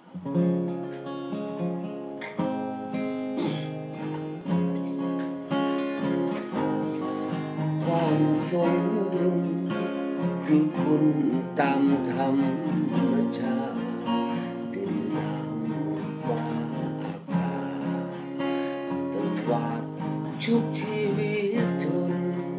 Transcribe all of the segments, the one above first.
ความสมดุลคือคุณตามธรรมชาติดินน้ำฟ้าอากาศตลอดชุบชีวิตทน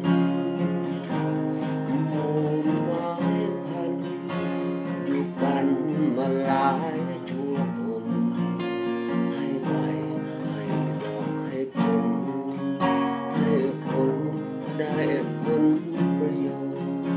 หมู่ไม้พันอยู่กันมาหลายชั่วคนให้ไหวให้ดอกให้ผลให้ผลได้ผลประโยชน์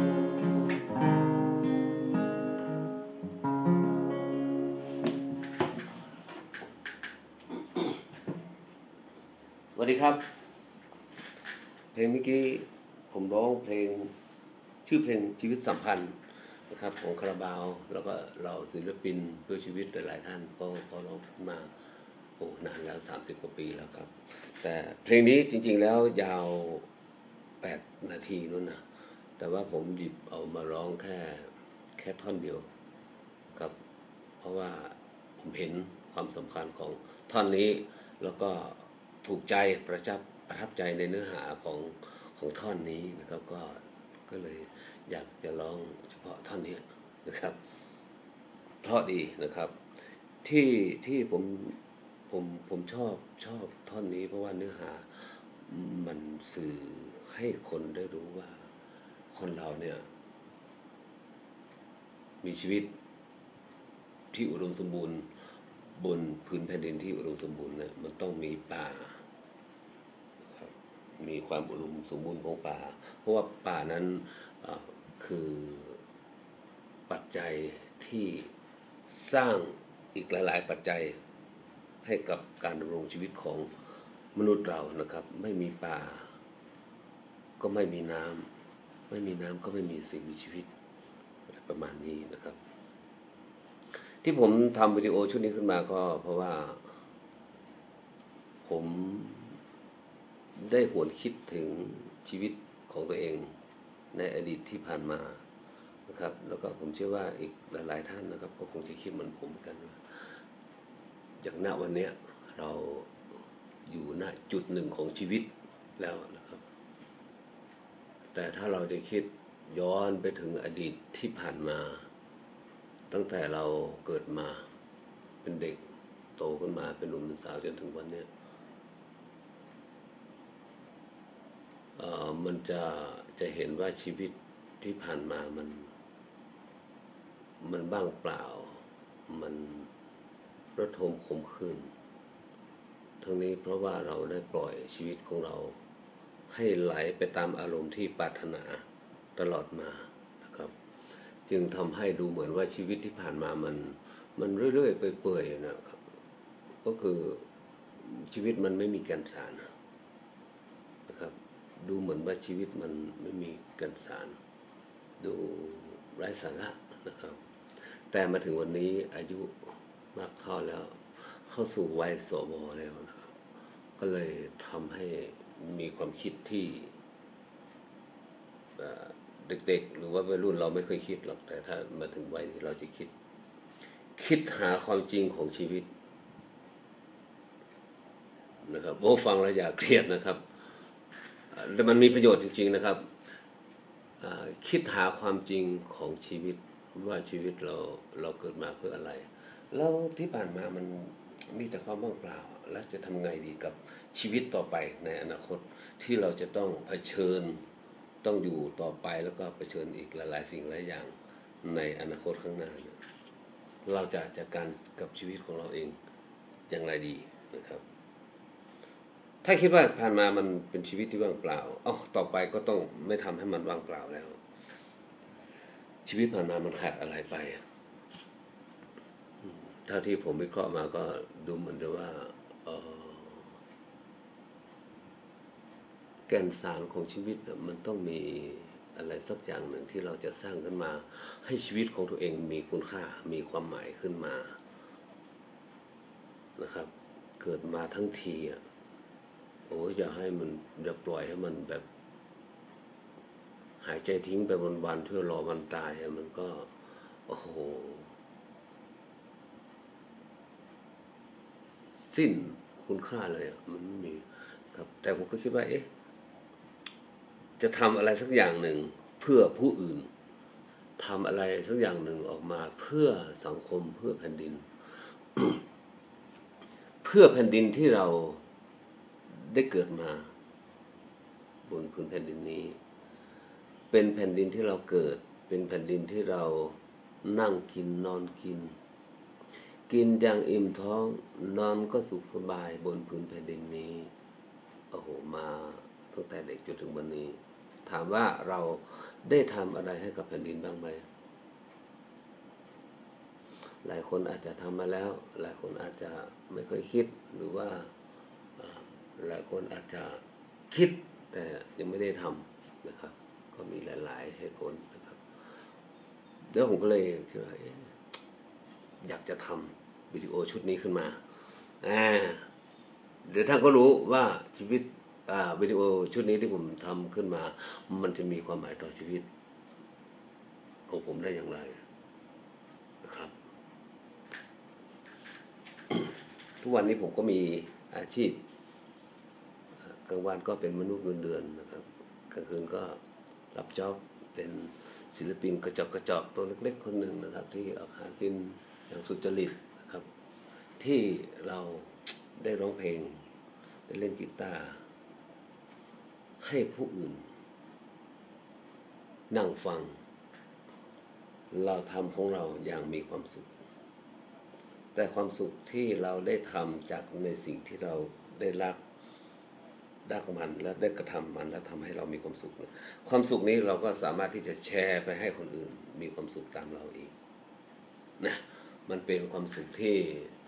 สวัสดีครับเพลงเมื่อกี้ผมร้องเพลงชื่อเพลงชีวิตสัมพันธ์นะครับของคาราบาวแล้วก็เราศิลปินเพื่อชีวิตหลายๆท่านก็ร้องมานานแล้ว30 กว่าปีแล้วครับแต่เพลงนี้จริงๆแล้วยาว8 นาทีนู่นนะแต่ว่าผมหยิบเอามาร้องแค่ท่อนเดียวครับเพราะว่าผมเห็นความสำคัญของท่อนนี้แล้วก็ถูกใจประทับใจในเนื้อหาของท่อนนี้นะครับก็เลยอยากจะร้องเฉพาะท่อนนี้นะครับเพราะดีนะครับที่ผมชอบท่อนนี้เพราะว่าเนื้อหามันสื่อให้คนได้รู้ว่าคนเราเนี่ยมีชีวิตที่อุดมสมบูรณ์บนพื้นแผ่นดินที่อุดมสมบูรณ์เนี่ยมันต้องมีป่าครับมีความอุดมสมบูรณ์ของป่าเพราะว่าป่านั้นคือปัจจัยที่สร้างอีกหลายๆปัจจัยให้กับการดำรงชีวิตของมนุษย์เรานะครับไม่มีป่าก็ไม่มีน้ำไม่มีน้ำก็ไม่มีสิ่งมีชีวิตประมาณนี้นะครับที่ผมทำวิดีโอชุดนี้ขึ้นมาก็เพราะว่าผมได้หวนคิดถึงชีวิตของตัวเองในอดีตที่ผ่านมานะครับแล้วก็ผมเชื่อว่าอีกหลายๆท่านนะครับก็คงจะคิดเหมือนผมกันอย่างณวันนี้เราอยู่ณจุดหนึ่งของชีวิตแล้วนะครับแต่ถ้าเราจะคิดย้อนไปถึงอดีตที่ผ่านมาตั้งแต่เราเกิดมาเป็นเด็กโตขึ้นมาเป็นหนุ่มเป็นสาวจนถึงวันนี้มันจะเห็นว่าชีวิตที่ผ่านมามันบ้างเปล่ามันระทมขมขื่นทั้งนี้เพราะว่าเราได้ปล่อยชีวิตของเราให้ไหลไปตามอารมณ์ที่ปรารถนาตลอดมานะครับจึงทำให้ดูเหมือนว่าชีวิตที่ผ่านมามันเรื่อยๆไปเปื่อยนะครับก็คือชีวิตมันไม่มีแก่นสารนะครับดูเหมือนว่าชีวิตมันไม่มีแก่นสารดูไร้สาระนะครับแต่มาถึงวันนี้อายุมากเข้าแล้วเข้าสู่วัยสวแล้วนะครับก็เลยทำให้มีความคิดที่เด็กๆหรือว่าวัยรุ่นเราไม่เคยคิดหรอกแต่ถ้ามาถึงวัยนี้เราจะคิดหาความจริงของชีวิตนะครับโอ้ฟังแล้วอย่าเครียดนะครับแต่มันมีประโยชน์จริงๆนะครับคิดหาความจริงของชีวิตว่าชีวิตเราเกิดมาเพื่ออะไรแล้วที่ผ่านมามันมีแต่ความว่างเปล่าแล้วจะทำไงดีกับชีวิตต่อไปในอนาคตที่เราจะต้องเผชิญต้องอยู่ต่อไปแล้วก็เผชิญอีกหลายๆสิ่งหลายอย่างในอนาคตข้างหน้าเราจะจัดการกับชีวิตของเราเองอย่างไรดีนะครับถ้าคิดว่าผ่านมามันเป็นชีวิตที่ว่างเปล่าต่อไปก็ต้องไม่ทำให้มันว่างเปล่าแล้วชีวิตผ่านมามันขาดอะไรไปเท่าที่ผมวิเคราะห์มาก็ดูเหมือนจะว่าแก่นสารของชีวิตมันต้องมีอะไรสักอย่างหนึ่งที่เราจะสร้างขึ้นมาให้ชีวิตของตัวเองมีคุณค่ามีความหมายขึ้นมานะครับเกิดมาทั้งทีอย่าปล่อยให้มันแบบหายใจทิ้งไปวันๆเพื่อรอวันตายมันก็สิ้นคุณค่าเลยมันไม่มีครับแต่ผมก็คิดว่าจะทำอะไรสักอย่างหนึ่งเพื่อผู้อื่นทำอะไรสักอย่างหนึ่งออกมาเพื่อสังคมเพื่อแผ่นดิน เพื่อแผ่นดินที่เราได้เกิดมาบนพื้นแผ่นดินนี้เป็นแผ่นดินที่เราเกิดเป็นแผ่นดินที่เรานั่งกินนอนกินอย่างอิ่มท้องนอนก็สุขสบายบนพื้นแผ่นดินนี้โอ้โหมาตั้งแต่เด็กจนถึงวันนี้ถามว่าเราได้ทำอะไรให้กับแผ่นดินบ้างไหมหลายคนอาจจะทำมาแล้วหลายคนอาจจะไม่เคยคิดหรือว่าหลายคนอาจจะคิดแต่ยังไม่ได้ทำนะครับก็มีหลายๆเหตุผลนะครับแล้วผมก็เลยคิดว่าอยากจะทำวิดีโอชุดนี้ขึ้นมาเดี๋ยวท่านก็รู้ว่าชีวิตวิดีโอชุดนี้ที่ผมทำขึ้นมามันจะมีความหมายต่อชีวิตของผมได้อย่างไรนะครับ ทุกวันนี้ผมก็มีอาชีพกลางวันก็เป็นมนุษย์เงินเดือนนะครับกลางคืนก็รับจ็อบเป็นศิลปินกระจอกตัวเล็กๆคนหนึ่งนะครับที่ออกหากินอย่างสุจริตนะครับที่เราได้ร้องเพลงได้เล่นกีตาร์ให้ผู้อื่นนั่งฟังเราทำของเราอย่างมีความสุขแต่ความสุขที่เราได้ทำจากในสิ่งที่เราได้รักมันและได้กระทำมันแล้วทำให้เรามีความสุขความสุขนี้เราก็สามารถที่จะแชร์ไปให้คนอื่นมีความสุขตามเราอีกนะมันเป็นความสุขที่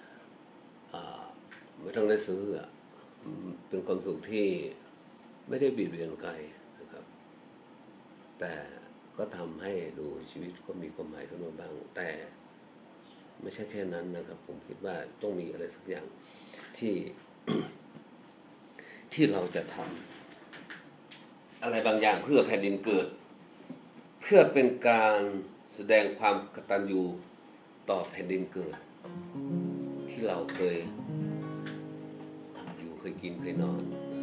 ไม่ต้องได้ซื้อเป็นความสุขที่ไม่ได้เบียดเบียนใครนะครับแต่ก็ทำให้ดูชีวิตก็มีความหมายขึ้นมาบ้างแต่ไม่ใช่แค่นั้นนะครับผมคิดว่าต้องมีอะไรสักอย่างที่ ที่เราจะทำอะไรบางอย่างเพื่อแผ่นดินเกิดเพื่อเป็นการแสดงความกตัญญูต่อแผ่นดินเกิดที่เราเคยอยู่เคยกินเคยนอน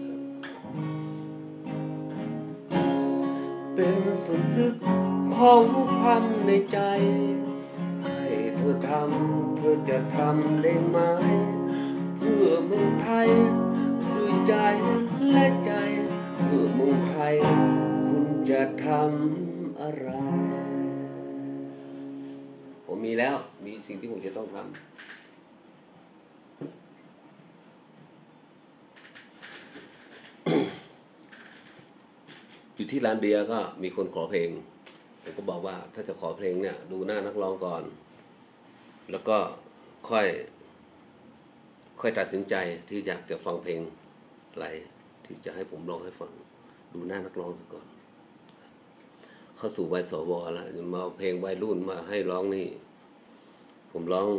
เป็นสุดลึกของความในใจให้เธอทำเธอจะทำได้ไหมเพื่อเมืองไทยด้วยใจและใจเพื่อเมืองไทยคุณจะทำอะไรผมมีแล้วมีสิ่งที่ผมจะต้องทำอยู่ที่ร้านเบียร์ก็มีคนขอเพลงผมก็บอกว่าถ้าจะขอเพลงเนี่ยดูหน้านักร้องก่อนแล้วก็ค่อยตัดสินใจที่อยากจะฟังเพลงอะไรที่จะให้ผมร้องให้ฟังดูหน้านักร้องก่อนเข้าสู่วัยสวแล้วมาเอาเพลงวัยรุ่นมาให้ร้องนี่ผมร้อง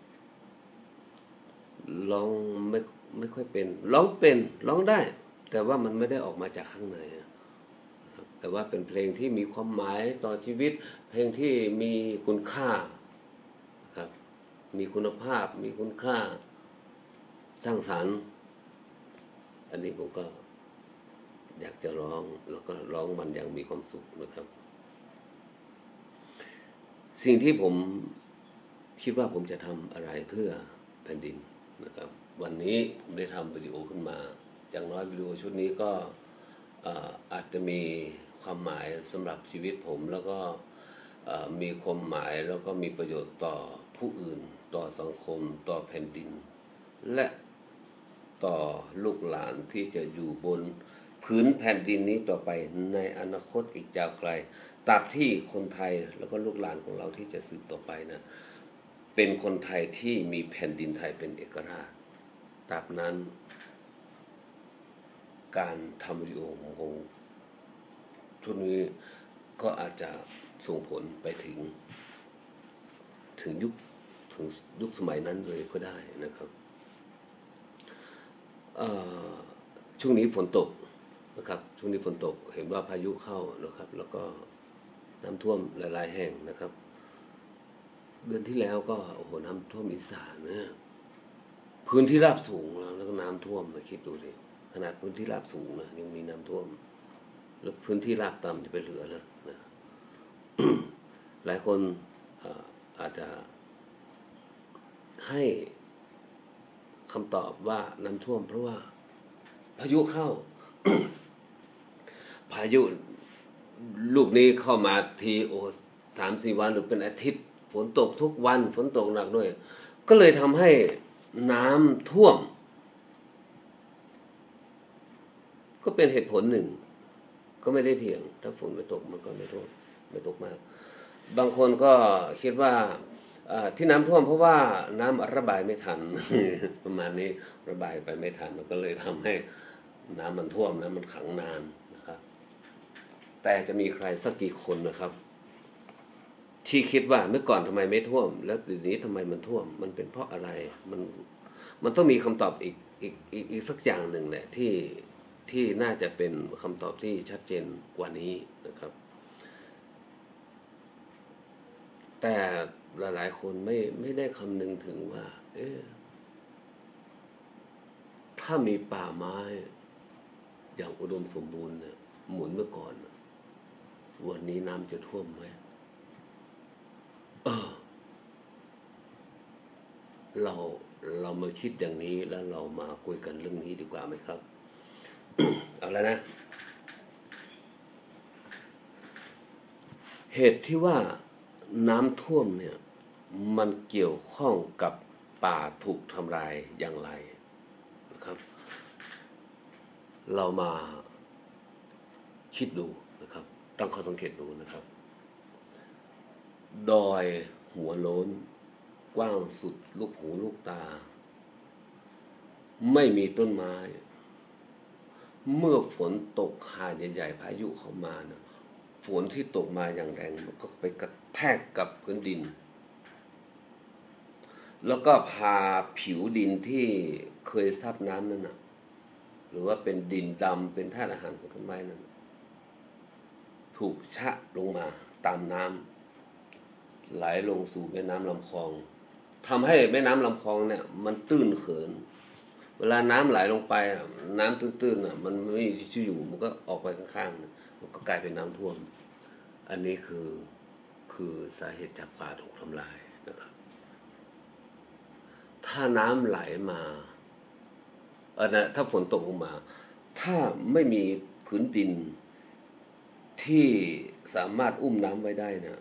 ไม่ค่อยเป็นร้องได้แต่ว่ามันไม่ได้ออกมาจากข้างในแต่ว่าเป็นเพลงที่มีความหมายต่อชีวิตเพลงที่มีคุณค่าครับมีคุณภาพมีคุณค่าสร้างสรรค์อันนี้ผมก็อยากจะร้องแล้วก็ร้องมันอย่างมีความสุขนะครับสิ่งที่ผมคิดว่าผมจะทำอะไรเพื่อแผ่นดินนะครับวันนี้ผมได้ทำวิดีโอขึ้นมาอย่างน้อยวิดีโอชุดนี้ก็อาจจะมีความหมายสำหรับชีวิตผมแล้วก็มีความหมายแล้วก็มีประโยชน์ต่อผู้อื่นต่อสังคมต่อแผ่นดินและต่อลูกหลานที่จะอยู่บนพื้นแผ่นดินนี้ต่อไปในอนาคตอีกยาวไกลตราบที่คนไทยแล้วก็ลูกหลานของเราที่จะสืบต่อไปนะเป็นคนไทยที่มีแผ่นดินไทยเป็นเอกราชตราบนั้นการทำวิดีโอของผมชุดนี้ก็อาจจะส่งผลไปถึงยุคสมัยนั้นเลยก็ได้นะครับช่วงนี้ฝนตกนะครับช่วงนี้ฝนตกเห็นว่าพายุเข้านะครับแล้วก็น้ำท่วมหลายๆแห่งนะครับเดือนที่แล้วก็โอ้โหน้ำท่วมอีสานนะพื้นที่ราบสูงแล้วก็น้ำท่วมมาคิดดูสิขนาดพื้นที่ราบสูงนะยังมีน้ำท่วมแล้วพื้นที่ราบต่ำจะไปเหลือแล้วนะ หลายคนอาจจะให้คำตอบว่าน้ำท่วมเพราะว่าพายุเข้า พายุลูกนี้เข้ามาที3-4 วันหรือเป็นอาทิตย์ฝนตกทุกวันฝนตกหนักด้วยก็เลยทำให้น้ำท่วมก็เป็นเหตุผลหนึ่งก็ไม่ได้เถียงถ้าฝนไม่ตกมันก็ไม่ท่วมไม่ตกมากบางคนก็คิดว่าที่น้ำท่วมเพราะว่าน้ำระบายไม่ทัน ประมาณนี้ระบายไปไม่ทันมันก็เลยทำให้น้ำมันท่วมน้ำมันขังนานนะครับแต่จะมีใครสักกี่คนนะครับที่คิดว่าเมื่อก่อนทำไมไม่ท่วมแล้วทีนี้ทำไมมันท่วมมันเป็นเพราะอะไรมันต้องมีคำตอบอีกสักอย่างหนึ่งแหละที่น่าจะเป็นคำตอบที่ชัดเจนกว่านี้นะครับแต่หลายๆคนไม่ได้คำนึงถึงว่าถ้ามีป่าไม้อย่างอุดมสมบูรณ์เนี่ยหมุนเมื่อก่อนวันนี้น้ำจะท่วมไหมเรามาคิดอย่างนี้แล้วเรามาคุยกันเรื่องนี้ดีกว่าไหมครับ เอาแล้วนะเหตุที่ว่าน้ำท่วมเนี่ยมันเกี่ยวข้องกับป่าถูกทำลายอย่างไรนะครับเรามาคิดดูนะครับตั้งข้อสังเกตดูนะครับดอยหัวโล้นกว้างสุดลูกหูลูกตาไม่มีต้นไม้เมื่อฝนตกหาใหญ่ๆพายุเข้ามานะฝนที่ตกมาอย่างแรงมันก็ไปกระแทกกับพื้นดินแล้วก็พาผิวดินที่เคยซับน้ำนั่นนะหรือว่าเป็นดินดำเป็นธาตุอาหารของต้นไม้นั้นถูกชะลงมาตามน้ำไหลลงสู่แม่น้ำลำคลองทำให้แม่น้ำลำคลองเนี่ยมันตื้นเขินเวลาน้ำไหลลงไปน้ำตื้นๆมันไม่ที่อยู่มันก็ออกไปข้างๆมันก็กลายเป็นน้ำท่วมอันนี้คือสาเหตุจากป่าถูกทำลายนะครับถ้าน้ำไหลมาถ้าฝนตกลงมาถ้าไม่มีพื้นดินที่สามารถอุ้มน้ำไว้ได้เนี่ย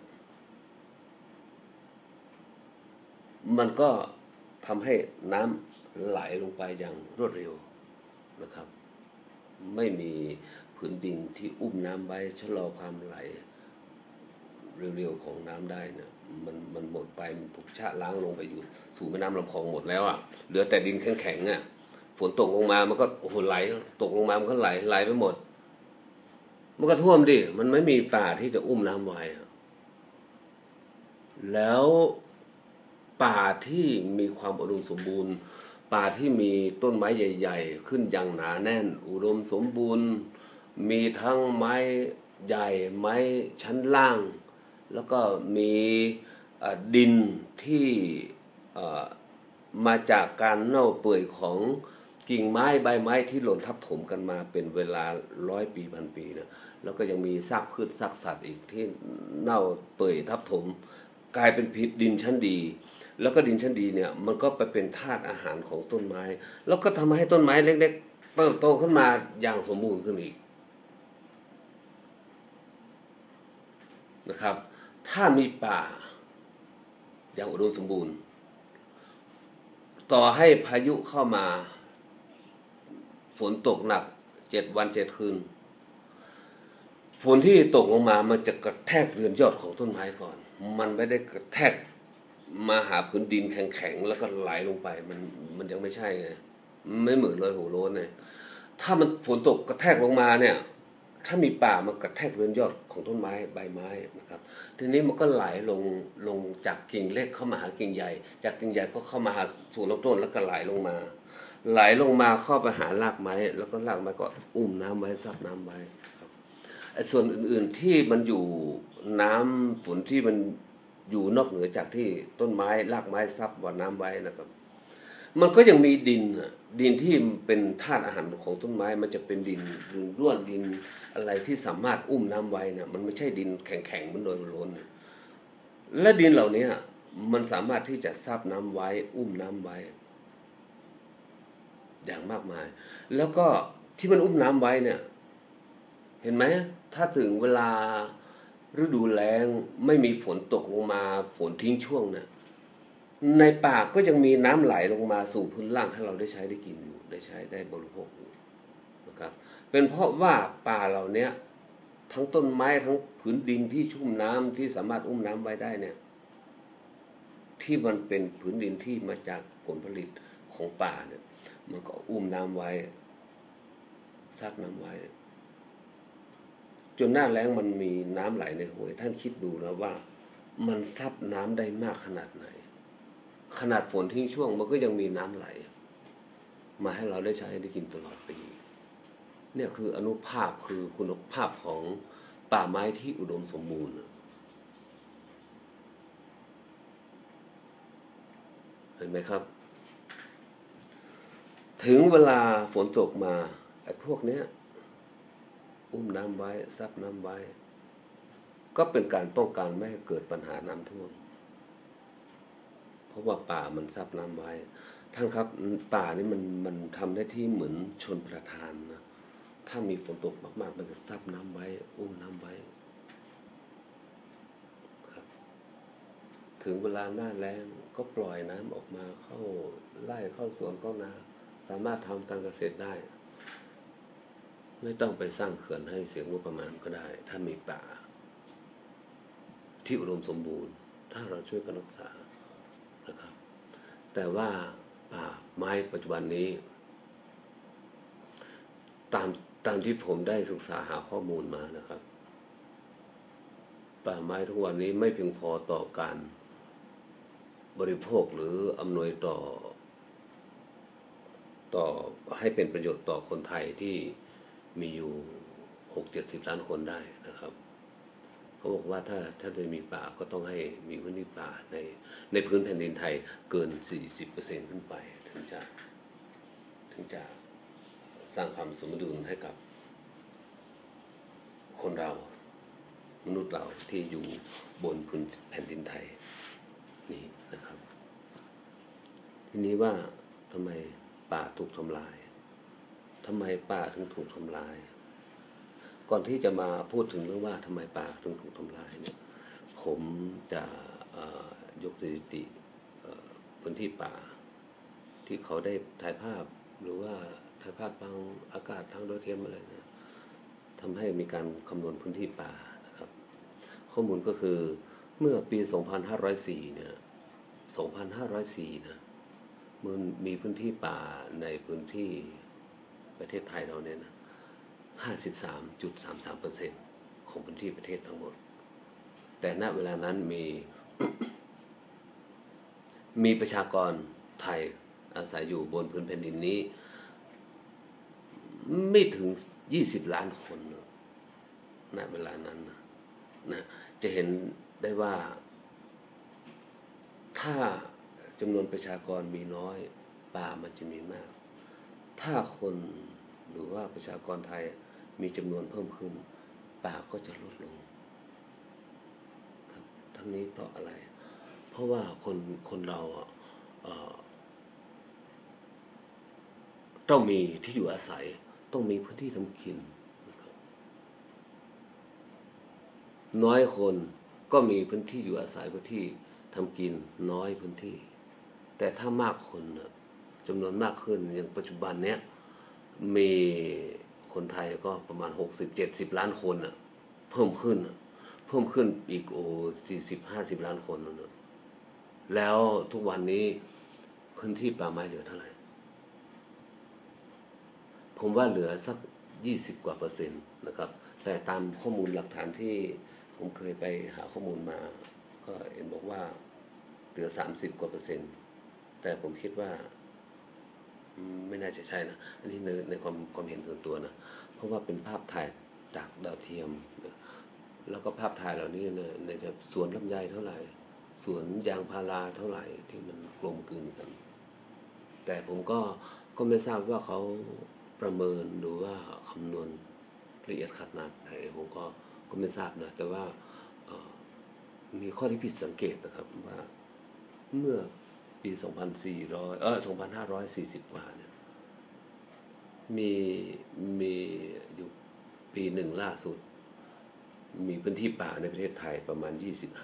มันก็ทำให้น้ำไหลลงไปอย่างรวดเร็วนะครับไม่มีพื้นดินที่อุ้มน้ำไว้ชะลอความไหลเร็วๆของน้ำได้เนี่ยมันหมดไปมันถูกชะล้างลงไปอยู่สู่แม่น้ำลำคลองหมดแล้วเหลือแต่ดินแข็งๆฝนตกลงมามันก็โอ้โหไหลตกลงมามันก็ไหลไปหมดมันก็ท่วมดิมันไม่มีป่าที่จะอุ้มน้ำไว้แล้วป่าที่มีความอุดมสมบูรณ์ป่าที่มีต้นไม้ใหญ่ๆขึ้นอย่างหนาแน่นอุดมสมบูรณ์มีทั้งไม้ใหญ่ไม้ชั้นล่างแล้วก็มีดินที่มาจากการเน่าเปื่อยของกิ่งไม้ใบไม้ที่หล่นทับถมกันมาเป็นเวลา100 ปีพันปีนะแล้วก็ยังมีซากพืชซากสัตว์อีกที่เน่าเปื่อยทับถมกลายเป็นพิษดินชั้นดีแล้วก็ดินชั้นดีเนี่ยมันก็ไปเป็นธาตุอาหารของต้นไม้แล้วก็ทำให้ต้นไม้เล็กๆเติบโตขึ้นมาอย่างสมบูรณ์ขึ้นอีกนะครับถ้ามีป่าอย่างอุดมสมบูรณ์ต่อให้พายุเข้ามาฝนตกหนัก7 วัน 7 คืนฝนที่ตกลงมามันจะกระแทกเรือนยอดของต้นไม้ก่อนมันไม่ได้กระแทกมาหาพื้นดินแข็งๆแล้วก็ไหลลงไปมันยังไม่ใช่ไงไม่เหมือนเลยหัวโล้นเนี่ยถ้ามันฝนตกกระแทกลงมาเนี่ยถ้ามีป่ามันกระแทกเรือนยอดของต้นไม้ใบไม้นะครับทีนี้มันก็ไหลลงจากกิ่งเล็กเข้ามาหากิ่งใหญ่จากกิ่งใหญ่ก็เข้ามาหาสู่ลำต้นแล้วก็ไหลลงมาเข้าไปหารากไม้แล้วก็รากไม้ก็อุ้มน้ำไว้ซับน้ำไว้ครับไอ้ส่วนอื่นๆที่มันอยู่น้ำฝนที่มันอยู่นอกเหนือจากที่ต้นไม้รากไม้ซับบ่อน้ำไว้นะครับมันก็ยังมีดินดินที่เป็นธาตุอาหารของต้นไม้มันจะเป็นดินร่วนดินอะไรที่สามารถอุ้มน้ำไว้นะมันไม่ใช่ดินแข็งๆมันโดยล้นและดินเหล่านี้มันสามารถที่จะซับน้ำไว้อุ้มน้ำไว้อย่างมากมายแล้วก็ที่มันอุ้มน้ำไว้เนี่ยเห็นไหมถ้าถึงเวลาฤดูแล้งไม่มีฝนตกลงมาฝนทิ้งช่วงเนี่ยในป่าก็ยังมีน้ำไหลลงมาสู่พื้นล่างให้เราได้ใช้ได้กินอยู่ได้ใช้ได้บริโภคอยู่นะครับเป็นเพราะว่าป่าเหล่านี้ทั้งต้นไม้ทั้งผืนดินที่ชุ่มน้ำที่สามารถอุ้มน้ำไว้ได้เนี่ยที่มันเป็นผืนดินที่มาจากผลผลิตของป่าเนี่ยมันก็อุ้มน้ำไว้ซับน้ำไว้จนหน้าแล้งมันมีน้ำไหลในห้วยท่านคิดดูนะว่ามันซับน้ำได้มากขนาดไหนขนาดฝนทิ้งช่วงมันก็ยังมีน้ำไหลมาให้เราได้ใช้ได้กินตลอดปีเนี่ยคืออนุภาพคือคุณภาพของป่าไม้ที่อุดมสมบูรณ์เห็นไหมครับถึงเวลาฝนตกมาไอ้พวกเนี้ยอุ้มน้ำไว้ซับน้ำไว้ก็เป็นการป้องกันไม่ให้เกิดปัญหาน้ำท่วมเพราะว่าป่ามันซับน้ำไว้ท่านครับป่านี่มันทำหน้าที่เหมือนชลประทานนะถ้ามีฝนตกมากๆมันจะซับน้ำไว้อุ้มน้ำไว้ครับถึงเวลาหน้าแล้งก็ปล่อยน้ำออกมาเข้าไร่เข้าสวนเข้านาสามารถทำการเกษตรได้ไม่ต้องไปสร้างเขื่อนให้เสียงบประมาณก็ได้ถ้ามีป่าที่อุดมสมบูรณ์ถ้าเราช่วยกันรักษานะครับแต่ว่าป่าไม้ปัจจุบันนี้ตามที่ผมได้ศึกษาหาข้อมูลมานะครับป่าไม้ทุกวันนี้ไม่เพียงพอต่อการบริโภคหรืออำนวยต่อให้เป็นประโยชน์ต่อคนไทยที่มีอยู่60-70 ล้านคนได้นะครับเขาบอกว่าถ้าจะมีป่าก็ต้องให้มีพื้นที่ป่าในพื้นแผ่นดินไทยเกิน 40% ขึ้นไปถึงจะสร้างความสมดุลให้กับคนเรามนุษย์เราที่อยู่บนพื้นแผ่นดินไทยนี่นะครับทีนี้ว่าทำไมป่าถูกทำลายทำไมป่าถึงถูกทำลายก่อนที่จะมาพูดถึงเรื่องว่าทำไมป่าถึงถูกทำลายเนี่ยผมจะยกสถิติพื้นที่ป่าที่เขาได้ถ่ายภาพหรือว่าถ่ายภาพทางอากาศทางดาวเทียมอะไรเนี่ยทำให้มีการคำนวณพื้นที่ป่านะครับข้อมูลก็คือเมื่อปี 2504 เนี่ย 2504 นะมันมีพื้นที่ป่าในพื้นที่ประเทศไทยเราเนี่ยนะ 53.33% ของพื้นที่ประเทศทั้งหมดแต่ณเวลานั้นมีประชากรไทยอาศัยอยู่บนพื้นแผ่นดินนี้ไม่ถึง20 ล้านคนณเวลานั้นนะจะเห็นได้ว่าถ้าจำนวนประชากรมีน้อยป่ามันจะมีมากถ้าคนหรือว่าประชากรไทยมีจำนวนเพิ่มขึ้นป่าก็จะลดลงครับทั้งนี้เพราะอะไรเพราะว่าคนเราต้องมีที่อยู่อาศัยต้องมีพื้นที่ทำกินนะครับน้อยคนก็มีพื้นที่อยู่อาศัยพื้นที่ทำกินน้อยพื้นที่แต่ถ้ามากคนจำนวนมากขึ้นอย่างปัจจุบันเนี้ยมีคนไทยก็ประมาณ60-70 ล้านคนเพิ่มขึ้นอีก40-50 ล้านคนแล้วทุกวันนี้พื้นที่ป่าไม้เหลือเท่าไหร่ผมว่าเหลือสัก20 กว่า%นะครับแต่ตามข้อมูลหลักฐานที่ผมเคยไปหาข้อมูลมาก็เห็นบอกว่าเหลือ30 กว่า%แต่ผมคิดว่าไม่น่าจะใช่นะอันนี้ในความเห็นส่วนตัวนะเพราะว่าเป็นภาพถ่ายจากดาวเทียมแล้วก็ภาพถ่ายเหล่านี้ในสวนลำไยเท่าไหร่สวนยางพาราเท่าไหร่ที่มันกลมกลืนกันแต่ผมก็ไม่ทราบว่าเขาประเมินหรือว่าคำนวณละเอียดขนาดไหนผมก็ไม่ทราบนะแต่ว่ามีข้อที่ผิดสังเกตนะครับว่าเมื่อปี2540 กว่าเนี่ยมีอยู่ปีหนึ่งล่าสุดมีพื้นที่ป่าในประเทศไทยประมาณ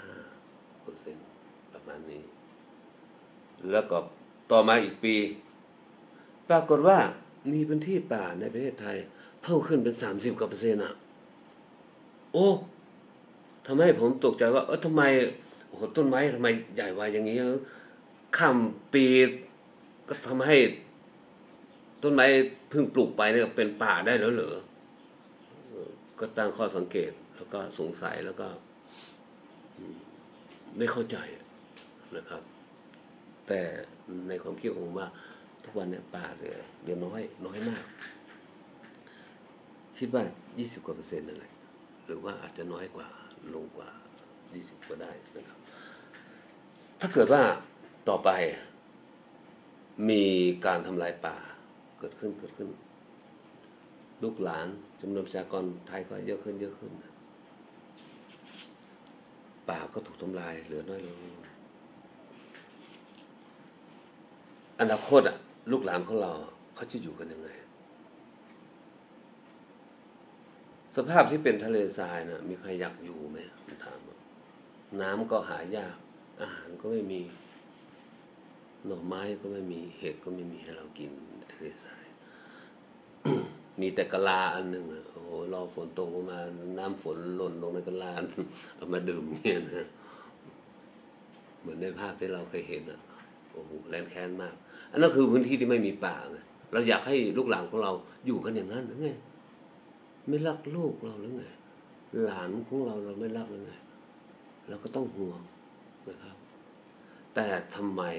25%ประมาณนี้ แล้วก็ต่อมาอีกปีปรากฏว่ามีพื้นที่ป่าในประเทศไทยเพิ่มขึ้นเป็น30%อ่ะโอ้ทำให้ผมตกใจว่าทำไมโอ้โหต้นไม้ทำไมใหญ่ไวอย่างนี้ข้ามปีก็ทำให้ต้นไม้เพิ่งปลูกไปเนี่ยเป็นป่าได้แล้วเหรอก็ตั้งข้อสังเกตแล้วก็สงสัยแล้วก็ไม่เข้าใจนะครับแต่ในความคิดของผมว่าทุกวันเนี่ยป่าเหลือน้อยมากคิดว่า20%นั่นแหละหรือว่าอาจจะน้อยกว่าลงกว่า20ก็ได้นะครับถ้าเกิดว่าต่อไปมีการทำลายป่าเกิดขึ้นลูกหลานจำนวนประชากรไทยก็เยอะขึ้นป่าก็ถูกทำลายเหลือน้อยลงอนาคตลูกหลานของเราเขาจะอยู่กันยังไงสภาพที่เป็นทะเลทรายนะมีใครอยากอยู่ไหมผมถามน้ำก็หายากอาหารก็ไม่มีหน่อไม้ก็ไม่มีเห็ดก็ไม่มีให้เรากินทะเลทราย มีแต่กะลาอันหนึ่งโอ้โหรอฝนตกมาน้ำฝนหล่นลงในกะลาเอามาดื่มเนี่ยนะเหมือนในภาพที่เราเคยเห็นโอ้โหแรงแค้นมากอันนั้นคือพื้นที่ที่ไม่มีป่าไงเราอยากให้ลูกหลานของเราอยู่กันอย่างนั้นหรือไงไม่รักลูกเราหรือไงหลานของเราไม่รักหรือไงเราก็ต้องห่วงนะครับแต่ทำไม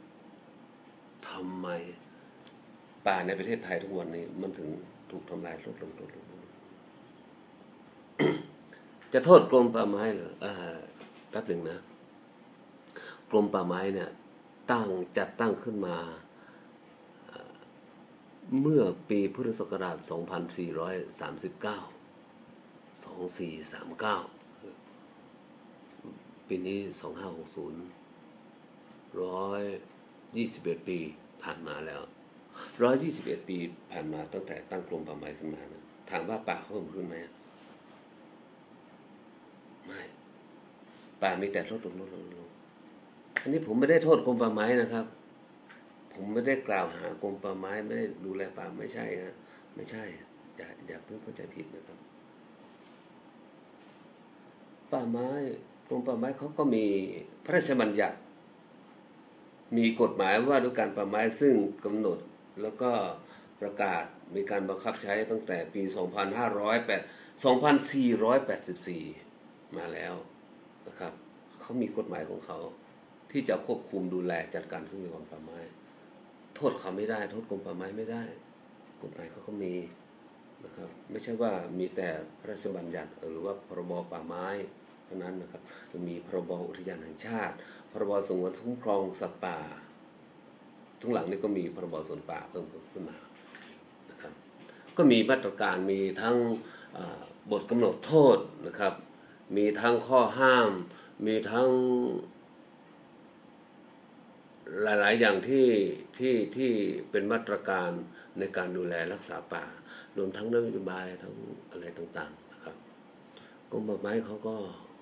ป่าในประเทศไทยทุกวันนี้มันถึงถูกทำลายลดลงจะโทษกรมป่าไม้เหรอแป๊บหนึ่งนะกรมป่าไม้เนี่ยจัดตั้งขึ้นมาเมื่อปีพุทธศักราช 2439 ปีนี้ 2560 121 ปีผ่านมาแล้ว121 ปีผ่านมาตั้งแต่ตั้งกรมป่าไม้ขึ้นมานะถามว่าป่าเพิ่มขึ้นไหมไม่ป่ามีแต่ลดลงอันนี้ผมไม่ได้โทษกรมป่าไม้นะครับผมไม่ได้กล่าวหากรมป่าไม้ไม่ได้ดูแลป่าไม่ใช่นะไม่ใช่อย่าเพิ่งเข้าใจผิดนะครับป่าไม้กรมป่าไม้เขาก็มีพระราชบัญญัติมีกฎหมายว่าด้วยการป่าไม้ซึ่งกำหนดแล้วก็ประกาศมีการบังคับใช้ตั้งแต่ปี 2484 มาแล้วนะครับเขามีกฎหมายของเขาที่จะควบคุมดูแลจัดการทรัพยากรป่าไม้โทษเขาไม่ได้โทษกรมป่าไม้ไม่ได้กฎหมายเขาก็มีนะครับไม่ใช่ว่ามีแต่พระราชบัญญัติหรือว่าพรบป่าไม้เท่านั้นนะครับจะมีพรบอุทยานแห่งชาติพรบสงวนคุ้มครองสัตว์ป่าทุกหลังนี้ก็มีพรบสวนป่าเพิ่มขึ้นมานะครับก็มีมาตรการมีทั้งบทกำหนดโทษนะครับมีทั้งข้อห้ามมีทั้งหลายๆอย่างที่เป็นมาตรการในการดูแลรักษาป่ารวมทั้งนโยบายทั้งอะไรต่างๆนะครับกรมป่าไม้เขาก็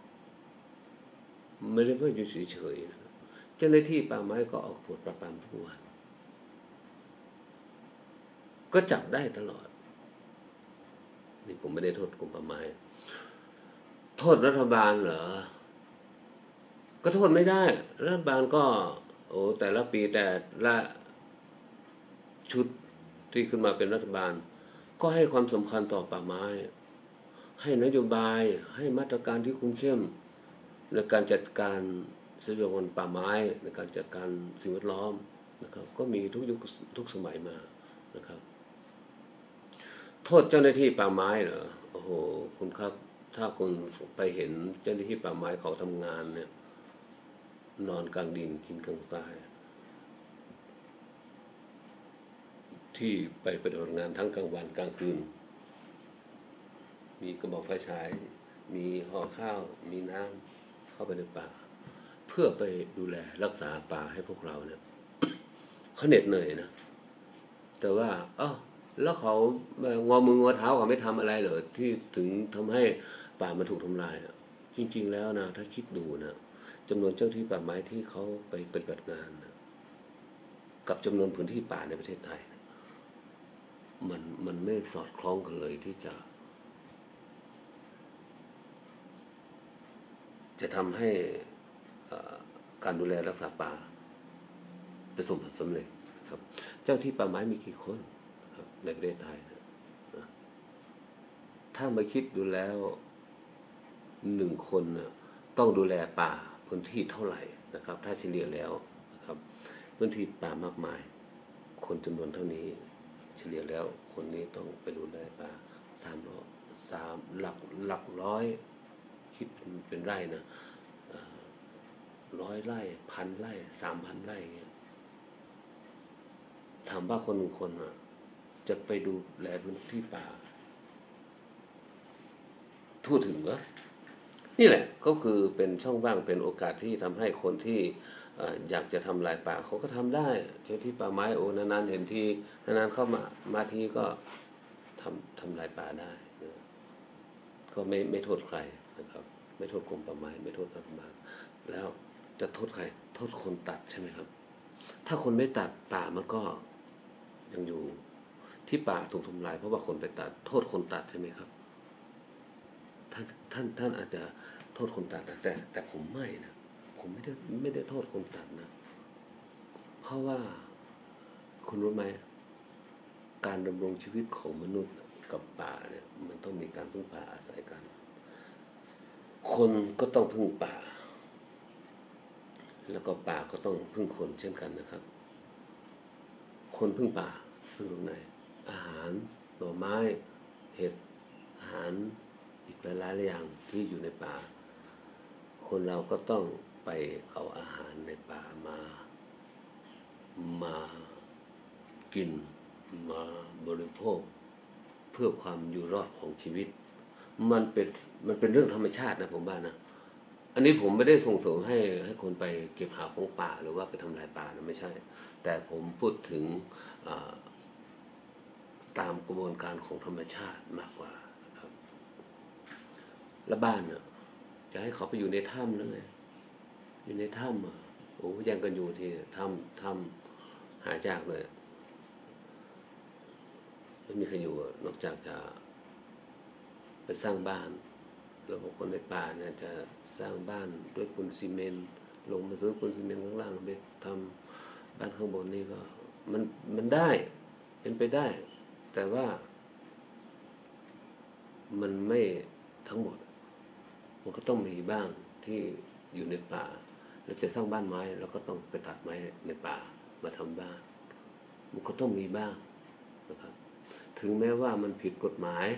ไม่ได้เพื่ออยู่เฉยๆเจ้าหน้าที่ป่าไม้ก็ออกกฎปราบปรามทุกวันก็จับได้ตลอดนี่ผมไม่ได้โทษกรมป่าไม้โทษรัฐบาลเหรอก็โทษไม่ได้รัฐบาลก็แต่ละปีแต่ละชุดที่ขึ้นมาเป็นรัฐบาลก็ให้ความสำคัญต่อป่าไม้ให้นโยบายให้มาตรการที่คุมเข้มในการจัดการทรัพยากรป่าไม้ในการจัดการสิ่งแวดล้อมนะครับก็มีทุกยุคทุกสมัยมานะครับโทษเจ้าหน้าที่ป่าไม้เหรอโอ้โหคุณครับถ้าคุณไปเห็นเจ้าหน้าที่ป่าไม้เขาทำงานเนี่ยนอนกลางดินกินกลางทรายที่ไปปฏิบัติงานทั้งกลางวันกลางคืนมีกระบอกไฟฉายมีห่อข้าวมีน้ำเข้าไปในป่าเพื่อไปดูแลรักษาป่าให้พวกเราเนี่ยเขาเหน็ดเหนื่อยนะแต่ว่าแล้วเขางอมืองอเท้าเขาไม่ทำอะไรเหรอที่ถึงทำให้ป่ามันถูกทำลายจริงๆแล้วนะถ้าคิดดูนะจำนวนเจ้าที่ป่าไม้ที่เขาไปปฏิบัติงานนะกับจำนวนพื้นที่ป่าในประเทศไทยมันไม่สอดคล้องกันเลยที่จะทำให้การดูแลรักษาป่าประสบผลสำเร็จครับเจ้าที่ป่าไม้มีกี่คนครับในประเทศไทยนะถ้ามาคิดดูแล้ว1 คนนะต้องดูแลป่าพื้นที่เท่าไหร่นะครับถ้าเฉลี่ยแล้วนะครับพื้นที่ป่ามากมายคนจำนวนเท่านี้เฉลี่ยแล้วคนนี้ต้องไปดูแลป่าหลักร้อยคิดเป็นไร่นะ100 ไร่1,000 ไร่3,000 ไร่เงี้ยถามว่าคน1 คนจะไปดูแลพื้นที่ป่าทั่วถึงเหรอนี่แหละก็คือเป็นช่องว่างเป็นโอกาสที่ทำให้คนที่อยากจะทำลายป่าเขาก็ทำได้เจ้าที่ป่าไม้นานๆเห็นทีนานๆเข้ามาทีก็ทำลายป่าได้ก็ไม่โทษใครนะครับไม่โทษกรมป่าไม้ไม่โทษรัฐบาลแล้วจะโทษใครโทษคนตัดใช่ไหมครับถ้าคนไม่ตัดป่ามันก็ยังอยู่ที่ป่าถูกทำลายเพราะว่าคนไปตัดโทษคนตัดใช่ไหมครับท่านอาจจะโทษคนตัดนะแต่ผมไม่นะผมไม่ได้โทษคนตัดนะเพราะว่าคุณรู้ไหมการดำรงชีวิตของมนุษย์กับป่าเนี่ยมันต้องมีการพึ่งพาอาศัยกันคนก็ต้องพึ่งป่าแล้วก็ป่าก็ต้องพึ่งคนเช่นกันนะครับคนพึ่งป่าพึ่งตรงไหนอาหารหน่อไม้เห็ดอาหารอีกหลายๆอย่างที่อยู่ในป่าคนเราก็ต้องไปเอาอาหารในป่ามากินมาบริโภคเพื่อความอยู่รอดของชีวิตมันเป็นเรื่องธรรมชาตินะผมว่านะอันนี้ผมไม่ได้ส่งเสริมให้คนไปเก็บหาของป่าหรือว่าไปทำลายป่านะไม่ใช่แต่ผมพูดถึงตามกระบวนการของธรรมชาติมากกว่านะครับและบ้านเนี่ยจะให้เขาไปอยู่ในถ้ำเลยอยู่ในถ้ำโอ้ยังกันอยู่ที่ถ้ำหายากเลยไม่มีใครอยู่นอกจากจะไปสร้างบ้านแล้วคนในป่าเนี่ยจะสร้างบ้านด้วยปูนซีเมนต์ลงมาซื้อปูนซีเมนต์ข้างล่างไปทำบ้านข้างบนนี่ก็มันได้เป็นไปได้แต่ว่ามันไม่ทั้งหมดมันก็ต้องมีบ้างที่อยู่ในป่าเราจะสร้างบ้านไม้เราก็ต้องไปตัดไม้ในป่ามาทำบ้านมันก็ต้องมีบ้างนะครับถึงแม้ว่ามันผิดกฎหมาย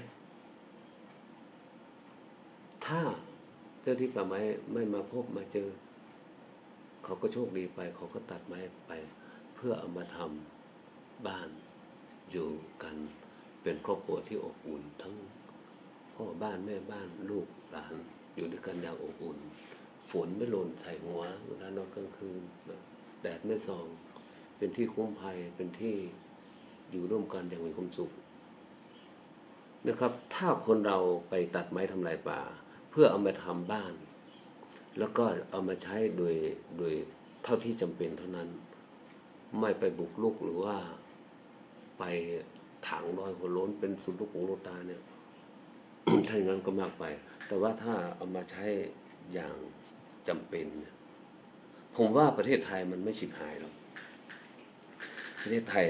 ถ้าเจ้าที่ป่าไม้ไม่มาพบมาเจอเขาก็โชคดีไปเขาก็ตัดไม้ไปเพื่อเอามาทำบ้านอยู่กันเป็นครอบครัวที่อบอุ่นทั้งพ่อบ้านแม่บ้านลูกหลานอยู่ด้วยกันอย่างอบอุ่นฝนไม่หล่นใส่หัวเวลานอนกลางคืนแดดไม่ส่องเป็นที่คุ้มภัยเป็นที่อยู่ร่วมกันอย่างมีความสุขนะครับถ้าคนเราไปตัดไม้ทำลายป่าเพื่อเอามาทำบ้านแล้วก็เอามาใช้โดยเท่าที่จำเป็นเท่านั้นไม่ไปบุกรุกหรือว่าไปถางรอยหัวโล้นเป็นสุดลูกหูลูกตาเนี่ย ถ้าอย่างนั้นก็มากไปแต่ว่าถ้าเอามาใช้อย่างจำเป็นเนี่ยผมว่าประเทศไทยมันไม่ฉิบหายหรอกประเทศไทย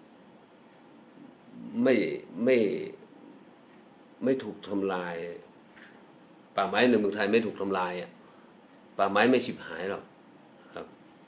ไม่ถูกทำลายป่าไม้ในเมืองไทยไม่ถูกทำลายป่าไม้ไม่ฉิบหายหรอกครับ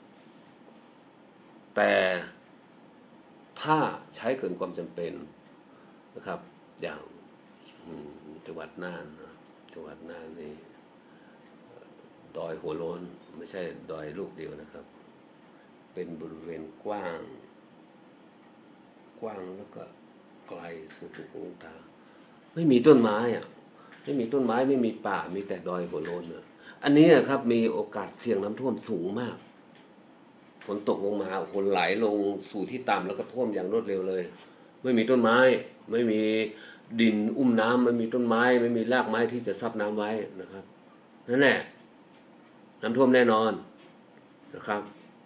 แต่ถ้าใช้เกินความจำเป็นนะครับอย่างจังหวัดน่านนี่ดอยหัวโล้นไม่ใช่ดอยลูกเดียวนะครับเป็นบริเวณกว้างกว้างแล้วก็ไกลสุดทุกดวงตาไม่มีต้นไม้อ่ะไม่มีต้นไม้ไม่มีป่ามีแต่ดอยหัวโล้นอ่ะอันนี้ครับมีโอกาสเสี่ยงน้ำท่วมสูงมากฝนตกลงมาฝนไหลลงสู่ที่ต่ำแล้วก็ท่วมอย่างรวดเร็วเลยไม่มีต้นไม้ไม่มีดินอุ้มน้ำไม่มีต้นไม้ไม่มีรากไม้ที่จะซับน้ำไว้นะครับนั่นแหละน้ำท่วมแน่นอนนะครับ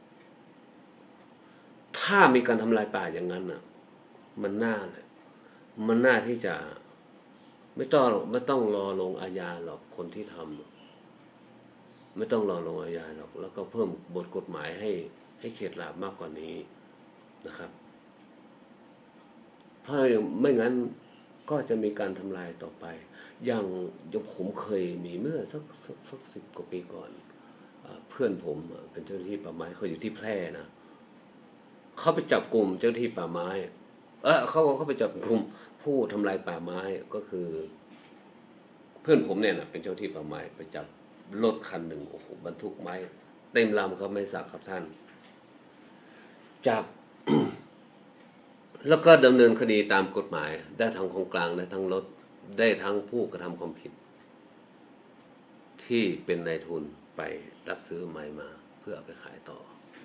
ถ้ามีการทำลายป่าอย่างนั้นอ่ะมันน่าที่จะไม่ต้องรอลงอาญาหรอกคนที่ทำไม่ต้องรอลงอาญาหรอกแล้วก็เพิ่มบทกฎหมายให้เข็ดหลาบมากกว่านี้นะครับเพราะไม่งั้นก็จะมีการทำลายต่อไปอย่างผมเคยมีเมื่อสัก10 กว่าปีก่อนเพื่อนผมเป็นเจ้าหน้าที่ป่าไม้เขาอยู่ที่แพร่นะเขาไปจับกลุ่มเจ้าหน้าที่ป่าไม้เขาไปจับกลุ่มผู้ทำลายป่าไม้ก็คือเพื่อนผมเนี่ยนะเป็นเจ้าหน้าที่ป่าไม้ไปจับรถคันหนึ่งโอ้โหบรรทุกไม้เต็มลำครับไม่สักครับท่านจับ แล้วก็ดำเนินคดีตามกฎหมายได้ทั้งของกลางได้ทั้งรถได้ทั้งผู้กระทำความผิดที่เป็นนายทุนไปรับซื้อไม้มาเพื่อเอาไปขายต่อ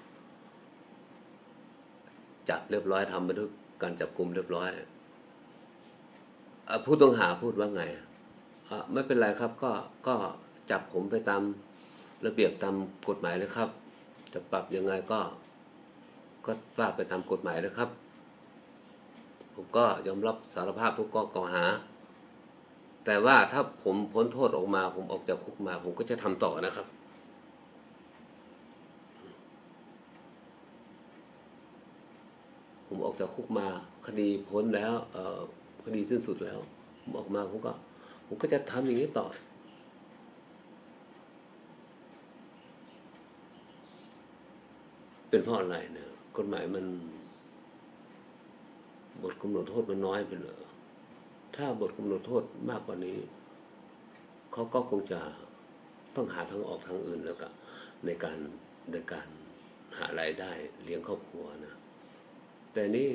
จับเรียบร้อยทำบันทึกการจับกุมเรียบร้อยผู้ต้องหาพูดว่าไงไม่เป็นไรครับก็จับผมไปตามระเบียบตามกฎหมายเลยครับจะปรับยังไงก็ว่าไปตามกฎหมายเลยครับผมก็ยอมรับสารภาพทุกข้อกล่าวหาแต่ว่าถ้าผมพ้นโทษออกมาผมออกจากคุกมาผมก็จะทำต่อนะครับผมออกจากคุกมาคดีพ้นแล้วคดีสิ้นสุดแล้วผมออกมาผมก็จะทำอย่างนี้ต่อเป็นเพราะอะไรเนี่ยกฎหมายมันบทกำหนดโทษมันน้อยไปเลยถ้าบทกำหนดโทษมากกว่านี้เขาก็คงจะต้องหาทางออกทางอื่นแล้วก็ในการหารายได้เลี้ยงครอบครัวนะแต่นี่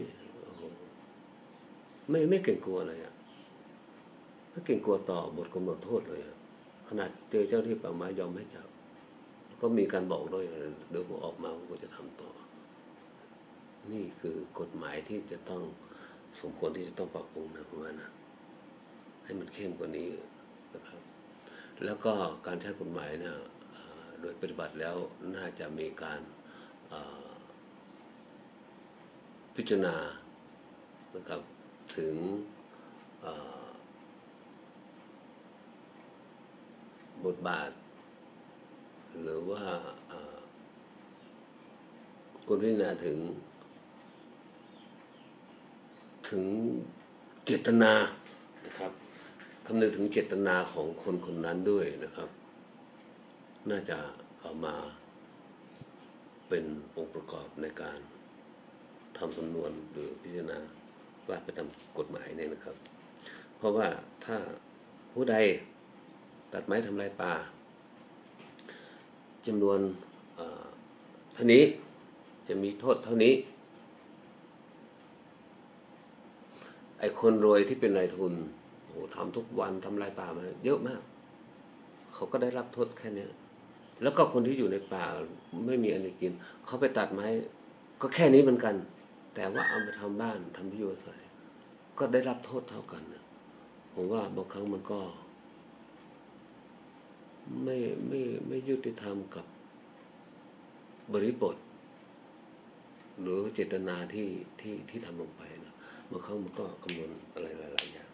ไม่เกรงกลัวเลยอ่ะไม่เกรงกลัวต่อบทกำหนดโทษเลยอ่ะขนาดเจอเจ้าที่ป่าไม้ยอมให้จับก็มีการบอกด้วยเดี๋ยวผมออกมาผมก็จะทำต่อนี่คือกฎหมายที่จะต้องสมควรที่จะต้องปรับปรุงนะผมว่านะให้มันเข้มกว่านี้นะครับแล้วก็การใช้กฎหมายเนี่ยโดยปฏิบัติแล้วน่าจะมีการพิจารณานะครับถึงบทบาทหรือว่าคนพิจารณาถึงเจตนานะครับคำนึงถึงเจตนาของคนคนนั้นด้วยนะครับน่าจะเอามาเป็นองค์ประกอบในการทำสำนวนหรือพิจารณาว่าไปตามกฎหมายเนี่ยนะครับเพราะว่าถ้าผู้ใดตัดไม้ทำลายป่าจำนวนเท่านี้จะมีโทษเท่านี้ไอ้คนรวยที่เป็นนายทุนโอ้ทำทุกวันทำลายป่ามาเยอะมากเขาก็ได้รับโทษแค่นี้แล้วก็คนที่อยู่ในป่าไม่มีอะไรกินเขาไปตัดไม้ก็แค่นี้เหมือนกันแต่ว่าเอามาทำบ้านทำที่อยู่อาศัยก็ได้รับโทษเท่ากันนะผมว่าบางครั้งมันก็ไม่ยุติธรรมกับบริบทหรือเจตนาที่ทำลงไปนะบางครั้งมันก็คำนวณอะไรหลายๆอย่าง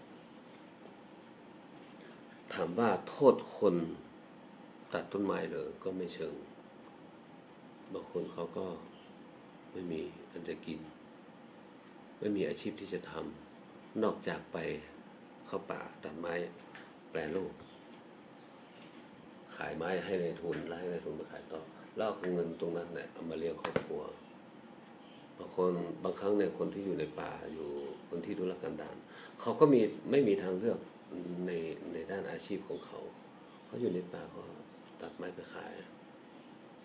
ถามว่าโทษคนตัดต้นไม้เลยก็ไม่เชิงบางคนเขาก็ไม่มีอันจะกินไม่มีอาชีพที่จะทำนอกจากไปเข้าป่าตัดไม้แปรรูปขายไม้ให้ในทุนแล้วให้ในทุนไปขายต่อแล้วเอาเงินตรงนั้นเนี่ยเอามาเลี้ยงครอบครัวบางครั้งเนี่ยคนที่อยู่ในป่าอยู่พื้นที่ทุรกันดารเขาก็ไม่มีทางเลือกในด้านอาชีพของเขาอยู่ในป่าเขาตัดไม้ไปขาย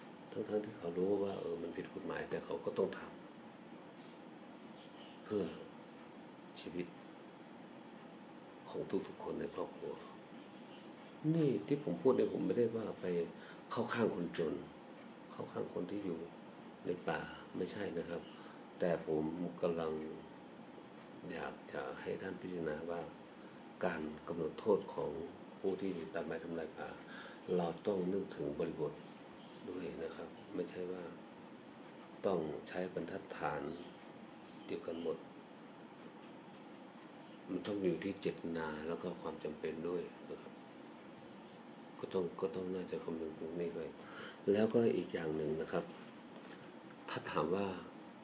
ทั้งที่เขารู้ว่ามันผิดกฎหมายแต่เขาก็ต้องทำเพื่อชีวิตของทุกๆคนในครอบครัวนี่ที่ผมพูดเนี่ยผมไม่ได้ว่าไปเข้าข้างคนจนเข้าข้างคนที่อยู่ในป่าไม่ใช่นะครับแต่ผมกำลังอยากจะให้ท่านพิจารณาว่าการกำหนดโทษของผู้ที่ตัดไม้ทำลายป่าเราต้องนึกถึงบริบทด้วยนะครับไม่ใช่ว่าต้องใช้บรรทัดฐานเดียวกันหมดมันต้องอยู่ที่เจตนาแล้วก็ความจำเป็นด้วยนะครับก็ต้องน่าจะคำนึงตรงนี้ด้วยแล้วก็อีกอย่างหนึ่งนะครับถ้าถามว่า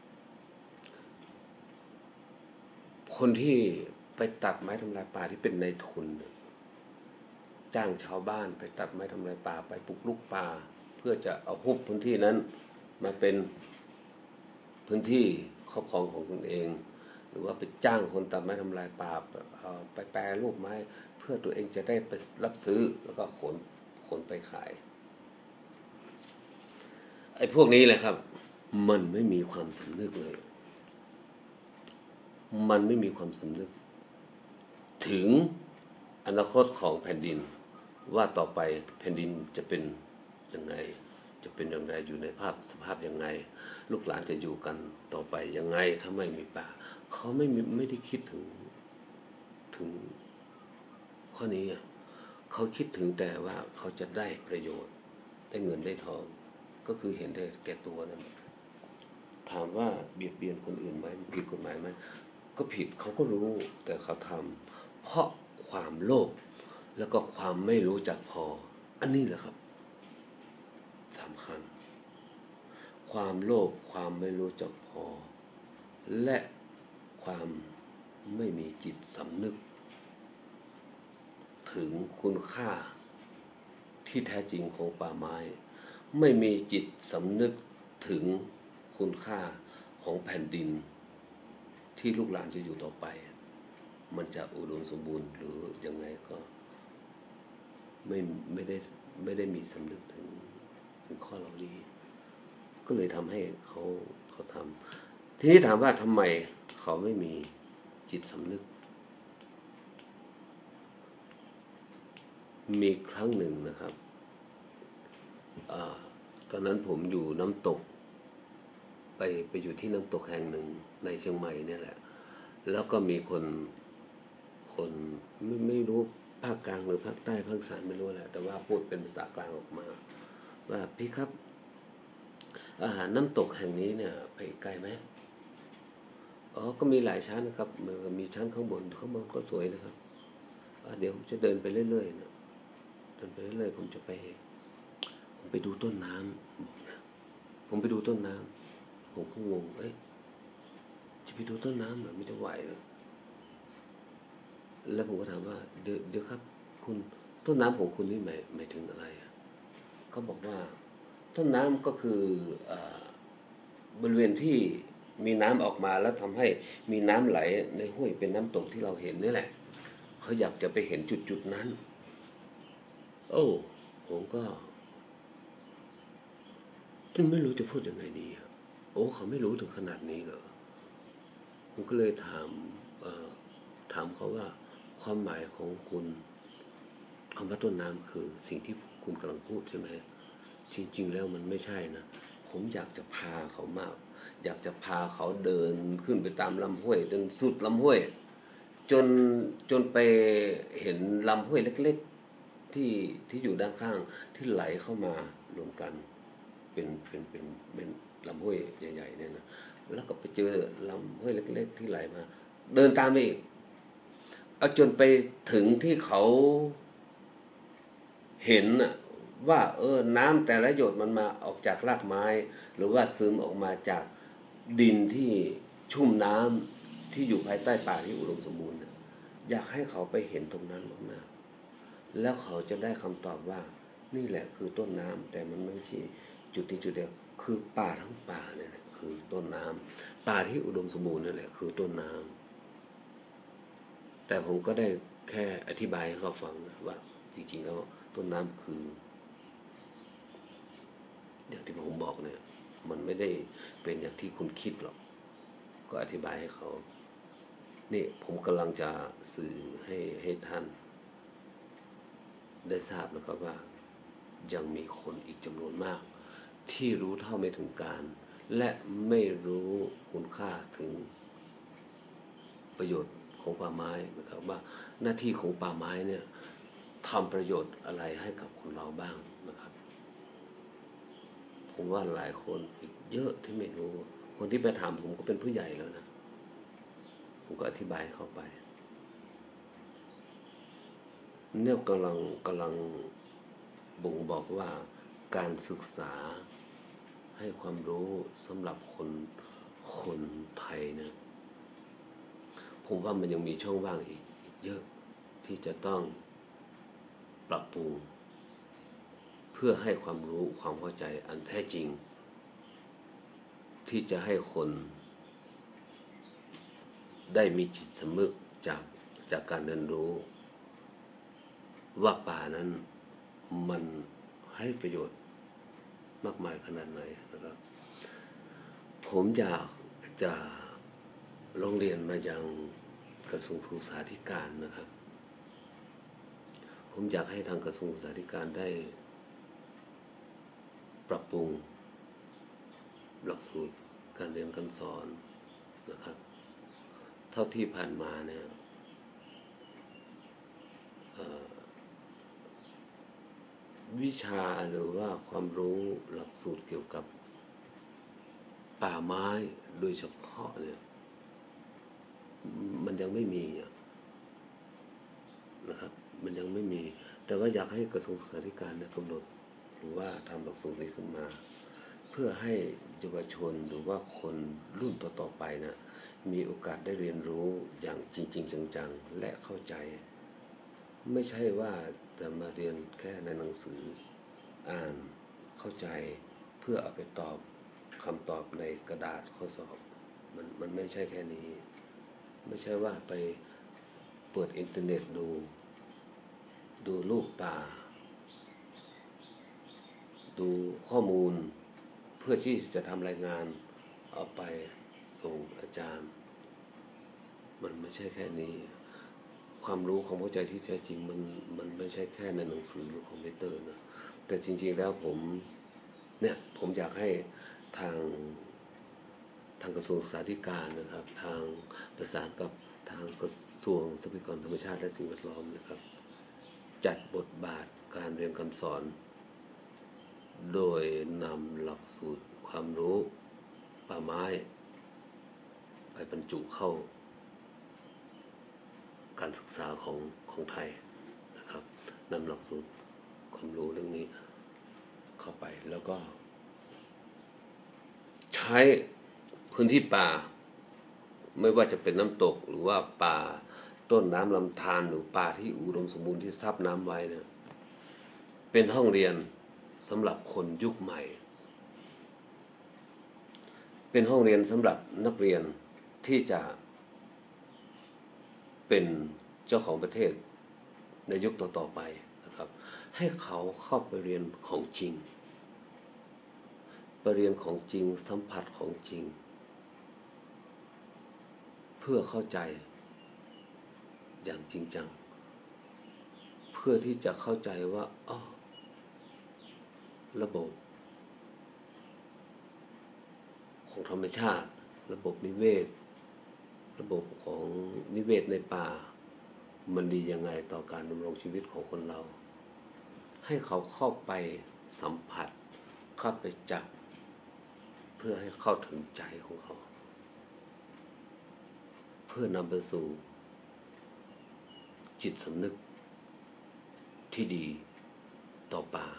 คนที่ไปตัดไม้ทำลายป่าที่เป็นนายทุนจ้างชาวบ้านไปตัดไม้ทำลายป่าไปปลูกลูกป่าเพื่อจะเอาฮุบพื้นที่นั้นมาเป็นพื้นที่ครอบครองของตนเองหรือว่าไปจ้างคนตัดไม้ทำลายป่าไปแปรรูปไม้เพื่อตัวเองจะได้ไปรับซื้อแล้วก็ขนไปขายไอ้พวกนี้แหละครับมันไม่มีความสำนึกเลยมันไม่มีความสำนึกถึงอนาคตของแผ่นดินว่าต่อไปแผ่นดินจะเป็นยังไงจะเป็นอย่างไรอยู่ในสภาพยังไงลูกหลานจะอยู่กันต่อไปยังไงถ้าไม่มีป่าเขาไม่ได้คิดถึงข้อนี้เขาคิดถึงแต่ว่าเขาจะได้ประโยชน์ได้เงินได้ทองก็คือเห็นได้แก่ตัวนั้นถามว่าเบียดเบียนคนอื่นไหมผิดกฎหมายไหมก็ผิดเขาก็รู้แต่เขาทำเพราะความโลภแล้วก็ความไม่รู้จักพออันนี้แหละครับสำคัญความโลภความไม่รู้จักพอและความไม่มีจิตสำนึกถึงคุณค่าที่แท้จริงของป่าไม้ไม่มีจิตสำนึกถึงคุณค่าของแผ่นดินที่ลูกหลานจะอยู่ต่อไปมันจะอุดมสมบูรณ์หรือยังไงก็ไม่ได้มีสำนึกถึงข้อเหล่านี้ก็เลยทำให้เขาทำทีนี้ถามว่าทำไมเขาไม่มีจิตสำนึกมีครั้งหนึ่งนะครับตอนนั้นผมอยู่น้ำตกไปอยู่ที่น้ำตกแห่งหนึ่งในเชียงใหม่เนี่ยแหละแล้วก็มีคนไม่รู้ภาคกลางหรือภาคใต้ภาคอีสานไม่รู้แหละแต่ว่าพูดเป็นภาษากลางออกมาว่าพี่ครับน้ำตกแห่งนี้เนี่ยไปไกลไหมก็มีหลายชั้นนะครับมีชั้นข้างบนก็สวยนะครับเดี๋ยวผมจะเดินไปเรื่อยๆนะเดินไปเรื่อยๆผมไปดูต้นน้ำผมไปดูต้นน้ำผมก็งงจะไปดูต้นน้ำเหรอไม่จะไหวเหรอแล้วผมก็ถามว่าเดี๋ยวครับคุณต้นน้ำของคุณนี่หมายถึงอะไรเขาบอกว่าต้นน้ำก็คือบริเวณที่มีน้ำออกมาแล้วทำให้มีน้ำไหลในห้วยเป็นน้ำตกที่เราเห็นนี่แหละเขาอยากจะไปเห็นจุดนั้นผมก็ไม่รู้จะพูดยังไงดีเขาไม่รู้ถึงขนาดนี้เหรอผมก็เลยถามเขาว่าความหมายของคุณคำว่าต้นน้ำคือสิ่งที่คุณกำลังพูดใช่ไหมจริงๆแล้วมันไม่ใช่นะผมอยากจะพาเขามากอยากจะพาเขาเดินขึ้นไปตามลำห้วยจนสุดลำห้วยจนไปเห็นลำห้วยเล็กๆที่อยู่ด้านข้างที่ไหลเข้ามารวมกันเป็นลำห้วยใหญ่ๆเนี่ยนะแล้วก็ไปเจอลำห้วยเล็กๆที่ไหลมาเดินตามไปอีกเอาจนไปถึงที่เขาเห็นว่าน้ำแต่ละหยดมันมาออกจากรากไม้หรือว่าซึมออกมาจากดินที่ชุ่มน้ำที่อยู่ภายใต้ป่าที่อุดมสมบูรณ์อยากให้เขาไปเห็นตรงนั้นมากๆแล้วเขาจะได้คำตอบว่านี่แหละคือต้นน้ำแต่มันไม่ใช่จุดที่จุดเดียวคือป่าทั้งป่าเนี่ยคือต้นน้ำป่าที่อุดมสมบูรณ์นั่นแหละคือต้นน้ำแต่ผมก็ได้แค่อธิบายให้เขาฟังนะว่าจริงๆแล้วต้นน้ำคืออย่างที่ผมบอกเนี่ยมันไม่ได้เป็นอย่างที่คุณคิดหรอกก็อธิบายให้เขานี่ผมกำลังจะสื่อให้ท่านได้ทราบนะครับว่ายังมีคนอีกจำนวนมาก ที่รู้เท่าไม่ถึงการ และไม่รู้คุณค่าถึงประโยชน์ของป่าไม้นะครับว่าหน้าที่ของป่าไม้เนี่ยทำประโยชน์อะไรให้กับคนเราบ้างนะครับผมว่าหลายคนอีกเยอะที่ไม่รู้ คนที่ไปถามผมก็เป็นผู้ใหญ่แล้วนะผมก็อธิบายเข้าไปเนี่ยกำลังบ่งบอกว่าการศึกษาให้ความรู้สำหรับคนไทยเนี่ยผมว่ามันยังมีช่องว่างอีกเยอะที่จะต้องปรับปรุงเพื่อให้ความรู้ความเข้าใจอันแท้จริงที่จะให้คนได้มีจิตสำนึกจากการเรียนรู้ว่าป่านั้นมันให้ประโยชน์มากมายขนาดไหนนะครับผมอยากจะร้องเรียนมายังกระทรวงศึกษาธิการนะครับผมอยากให้ทางกระทรวงศึกษาธิการได้ปรับปรุงหลักสูตรการเรียนการสอนนะครับเท่าที่ผ่านมาเนี่ยวิชาหรือว่าความรู้หลักสูตรเกี่ยวกับป่าไม้โดยเฉพาะเนี่ยมันยังไม่มีนะครับมันยังไม่มีแต่ว่าอยากให้กระทรวงศึกษาธิการเนี่ยกำหนดหรือว่าทำหลักสูตรนี้ขึ้นมาเพื่อให้เยาวชนหรือว่าคนรุ่นต่อๆไปนะมีโอกาสได้เรียนรู้อย่างจริงๆจังๆและเข้าใจไม่ใช่ว่าจะมาเรียนแค่ในหนังสืออ่านเข้าใจเพื่อเอาไปตอบคำตอบในกระดาษข้อสอบมันไม่ใช่แค่นี้ไม่ใช่ว่าไปเปิดอินเทอร์เน็ตดูรูปป่าดูข้อมูลเพื่อที่จะทำรายงานเอาไปส่งอาจารย์มันไม่ใช่แค่นี้ความรู้ความเข้าใจที่แท้จริงมันไม่ใช่แค่ในหนังสือหรือคอมพิวเตอร์นะแต่จริงๆแล้วผมอยากให้ทางกระทรวงศึกษาธิการนะครับทางประสานกับทางกระทรวงทรัพยากรธรรมชาติและสิ่งแวดล้อมนะครับจัดบทบาทการเรียนการสอนโดยนำหลักสูตรความรู้ป่าไม้ไปบรรจุเข้าการศึกษาของไทยนะครับนำหลักสูตรความรู้เรื่องนี้เข้าไปแล้วก็ใช้พื้นที่ป่าไม่ว่าจะเป็นน้ำตกหรือว่าป่าต้นน้ำลำธารหรือป่าที่อุดมสมบูรณ์ที่ซับน้ำไว้เนี่ยเป็นห้องเรียนสำหรับคนยุคใหม่เป็นห้องเรียนสำหรับนักเรียนที่จะเป็นเจ้าของประเทศในยุคต่อๆไปนะครับให้เขาเข้าไปเรียนของจริงไปเรียนของจริงสัมผัสของจริงเพื่อเข้าใจอย่างจริงจังเพื่อที่จะเข้าใจว่าระบบของธรรมชาติระบบนิเวศระบบของนิเวศในป่ามันดียังไงต่อการดำรงชีวิตของคนเราให้เขาเข้าไปสัมผัสเข้าไปจับเพื่อให้เข้าถึงใจของเขาเพื่อนำไปสู่จิตสำนึกที่ดีต่อป่า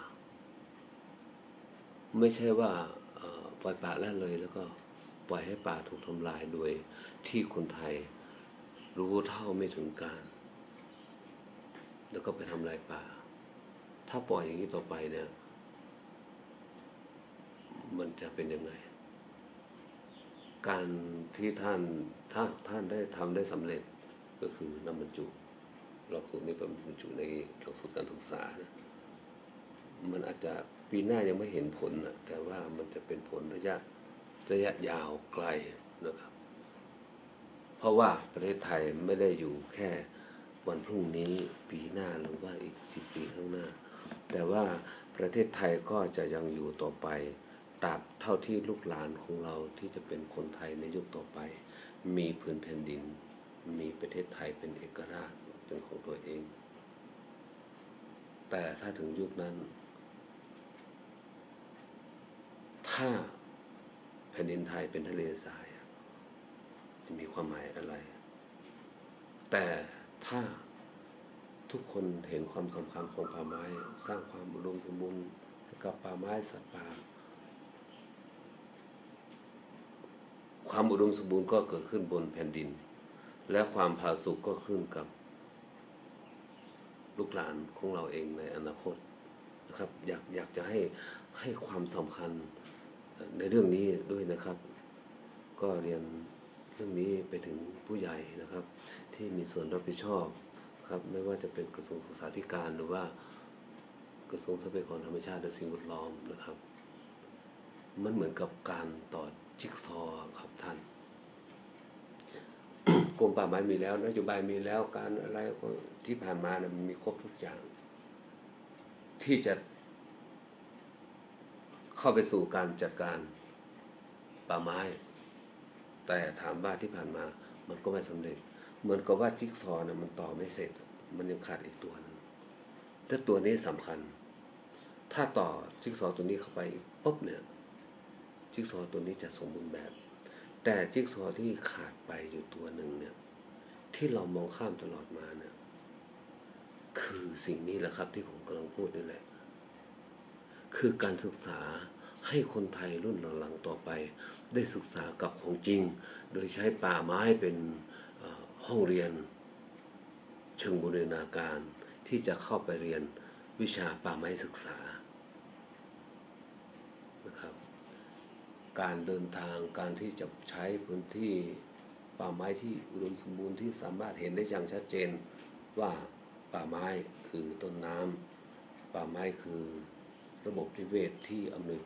ไม่ใช่ว่าปล่อยป่าละเลยแล้วก็ปล่อยให้ป่าถูกทำลายโดยที่คนไทยรู้เท่าไม่ถึงการแล้วก็ไปทำลายป่าถ้าปล่อยอย่างนี้ต่อไปเนี่ยมันจะเป็นยังไงการที่ท่านได้ทำได้สำเร็จก็คือนำบรรจุหลักสูตรนี้ไปบรรจุในหลักสูตรการศึกษานะมันอาจจะปีหน้ายังไม่เห็นผลนะแต่ว่ามันจะเป็นผลระยะยาวไกลนะครับเพราะว่าประเทศไทยไม่ได้อยู่แค่วันพรุ่งนี้ปีหน้าหรือว่าอีก10 ปีข้างหน้าแต่ว่าประเทศไทยก็จะยังอยู่ต่อไปตราบเท่าที่ลูกหลานของเราที่จะเป็นคนไทยในยุคต่อไปมีพื้นแผ่นดินมีประเทศไทยเป็นเอกราชเป็นของตัวเองแต่ถ้าถึงยุคนั้นถ้าแผ่นดินไทยเป็นทะเลทรายจะมีความหมายอะไรแต่ถ้าทุกคนเห็นความสำคัญของป่าไม้สร้างความอุดมสมบูรณ์กับป่าไม้สัตว์ป่าความอุดมสมบูรณ์ก็เกิดขึ้นบนแผ่นดินและความผาสุกก็ขึ้นกับลูกหลานของเราเองในอนาคตนะครับอยากจะให้ความสำคัญในเรื่องนี้ด้วยนะครับก็เรียนเรื่องนี้ไปถึงผู้ใหญ่นะครับที่มีส่วนรับผิดชอบครับไม่ว่าจะเป็นกระทรวงศึกษาธิการหรือว่ากระทรวงทรัพยากรธรรมชาติและสิ่งแวดล้อมนะครับมันเหมือนกับการต่อจิ๊กซอว์ครับท่าน กรมป่าไม้มีแล้วนโยบายมีแล้วการอะไรที่ผ่านมานะมันมีครบทุกอย่างที่จะเข้าไปสู่การจัดการป่าไม้แต่ถามว่าที่ผ่านมามันก็ไม่สำเร็จเหมือนกับว่าจิ๊กซอว์นะมันต่อไม่เสร็จมันยังขาดอีกตัวนึงแต่ตัวนี้สำคัญถ้าต่อจิ๊กซอว์ตัวนี้เข้าไปปุ๊บเนี่ยจิ๊กซอว์ตัวนี้จะสมบูรณ์แบบแต่จิ๊กซอว์ที่ขาดไปอยู่ตัวหนึ่งเนี่ยที่เรามองข้ามตลอดมาเนี่ยคือสิ่งนี้แหละครับที่ผมกำลังพูดนี่แหละคือการศึกษาให้คนไทยรุ่นหลังๆต่อไปได้ศึกษากับของจริงโดยใช้ป่าไม้เป็นห้องเรียนเชิงบูรณาการที่จะเข้าไปเรียนวิชาป่าไม้ศึกษานะครับการเดินทางการที่จะใช้พื้นที่ป่าไม้ที่อุดมสมบูรณ์ที่สามารถเห็นได้อย่างชัดเจนว่าป่าไม้คือต้นน้ำป่าไม้คือระบบนิเวศที่อำนวย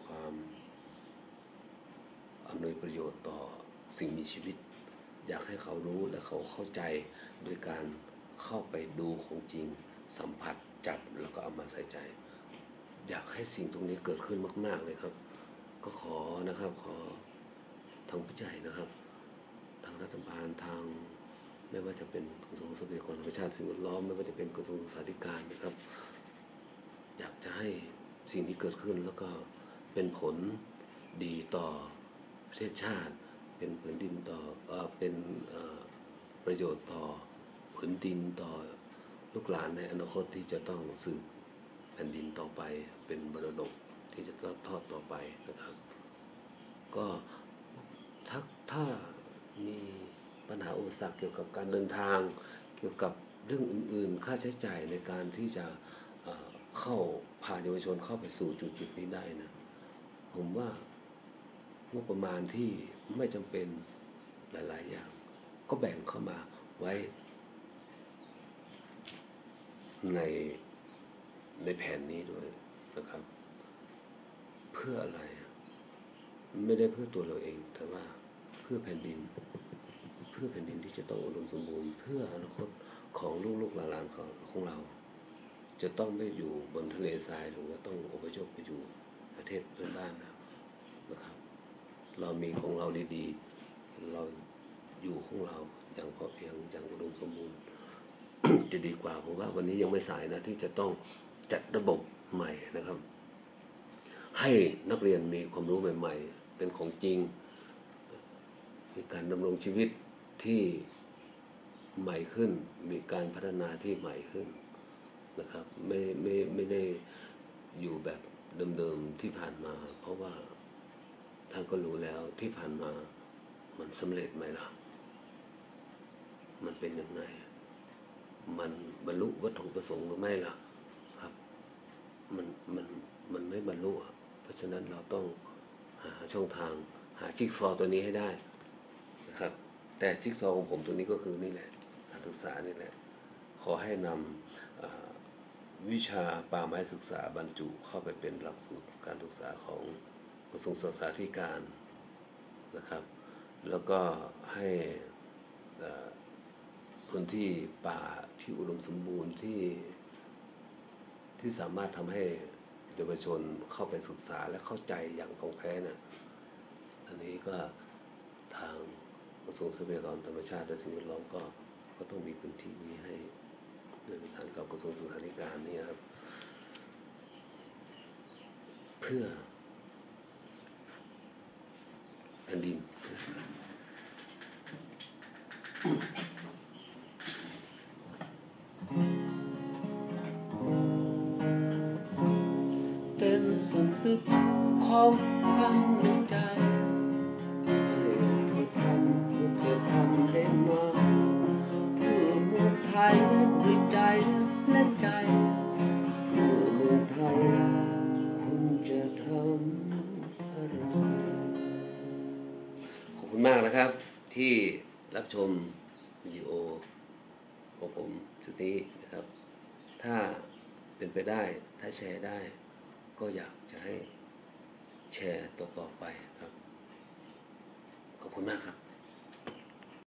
ประโยชน์ต่อสิ่งมีชีวิตอยากให้เขารู้และเขาเข้าใจโดยการเข้าไปดูของจริงสัมผัสจับแล้วก็เอามาใส่ใจอยากให้สิ่งตรงนี้เกิดขึ้นมากๆเลยครับก็ขอนะครับขอทางผู้ใหญ่นะครับทางรัฐบาลทางไม่ว่าจะเป็นกระทรวงทรัพยากรธรรมชาติสิ่งแวดล้อมไม่ว่าจะเป็นกระทรวงศึกษาธิการนะครับอยากจะให้สิ่งที่เกิดขึ้นแล้วก็เป็นผลดีต่อประเทศชาติเป็นผืนดินต่อเป็นประโยชน์ต่อผืนดินต่อลูกหลานในอนาคตที่จะต้องสืบแผ่นดินต่อไปเป็นมรดกที่จะทอดต่อไปนะครับก็ถ้ามีปัญหาอุปสรรคเกี่ยวกับการเดินทางเกี่ยวกับเรื่องอื่นๆค่าใช้จ่ายในการที่จะเข้าพาเยาวชนเข้าไปสู่จุดนี้ได้นะผมว่างบประมาณที่ไม่จำเป็นหลายๆอย่างก็แบ่งเข้ามาไว้ในแผนนี้ด้วยนะครับเพื่ออะไรไม่ได้เพื่อตัวเราเองแต่ว่าเพื่อแผ่นดินที่จะต้องอุดมสมบูรณ์เพื่ออนาคตของลูกๆหลานของเราจะต้องไม่อยู่บนทะเลทรายหรือว่าต้องอพยพไปอยู่ประเทศเพื่อนบ้านนะครับเรามีของเราดีๆเราอยู่ของเราอย่างพอเพียงอย่างอุดมสมบูรณ์ จะดีกว่าผมว่าวันนี้ยังไม่สายนะที่จะต้องจัดระบบใหม่นะครับให้นักเรียนมีความรู้ใหม่ๆเป็นของจริงมีการดำรงชีวิตที่ใหม่ขึ้นมีการพัฒนาที่ใหม่ขึ้นนะครับไม่ได้อยู่แบบเดิมๆที่ผ่านมาเพราะว่าท่านก็รู้แล้วที่ผ่านมามันสำเร็จไหมล่ะมันเป็นยังไงมันบรรลุวัตถุประสงค์หรือไม่ล่ะครับมันไม่บรรลุเพราะฉะนั้นเราต้องหาช่องทางหาจิ๊กซอว์ตัวนี้ให้ได้นะครับแต่จิ๊กซอว์ของผมตัวนี้ก็คือนี่แหละการศึกษานี่แหละขอให้นำวิชาป่าไม้ศึกษาบรรจุเข้าไปเป็นหลักสูตรการศึกษาของกระทรวงศึกษาธิการนะครับแล้วก็ให้เอ่อพื้นที่ป่าที่อุดมสมบูรณ์ที่สามารถทำให้เยาวชนเข้าไปศึกษาและเข้าใจอย่างท่องแท้เนี่ยอันนี้ก็ทางกระทรวงทรัพยากรธรรมชาติและสิ่งแวดล้อมก็ต้องมีพื้นที่นี้ให้โดยประสานกับกระทรวงศึกษาธิการนี่ครับเพื่อแผ่นดินเป็นสำนึกของความในใจให้เธอทำเพื่อจะทำได้มาเพื่อเมืองไทยด้วยใจและใจเพื่อเมืองไทยคุณจะทำอะไรขอบคุณมากนะครับที่รับชมวิดีโอของผมชุดนี้นะครับถ้าเป็นไปได้ถ้าแชร์ได้ก็อยากจะให้แชร์ต่อๆไปครับขอบคุณมากครับ